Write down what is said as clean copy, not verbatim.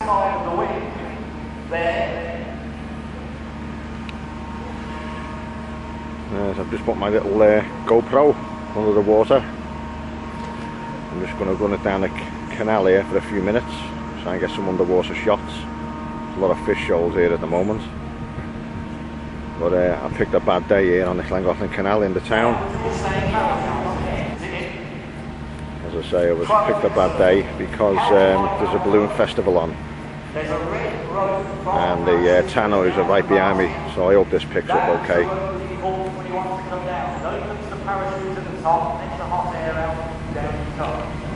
Side of the wing, there. So I've just put my little GoPro under the water. I'm just going to run it down the canal here for a few minutes, try and get some underwater shots. There's a lot of fish shoals here at the moment. But I picked a bad day here on the Llangollen Canal in the town. As I say, I picked a bad day because there's a balloon festival on. And the tannoys are right behind me, so I hope this picks up okay. When you want to come down, opens the parachute at the top, makes the hot air out down the top.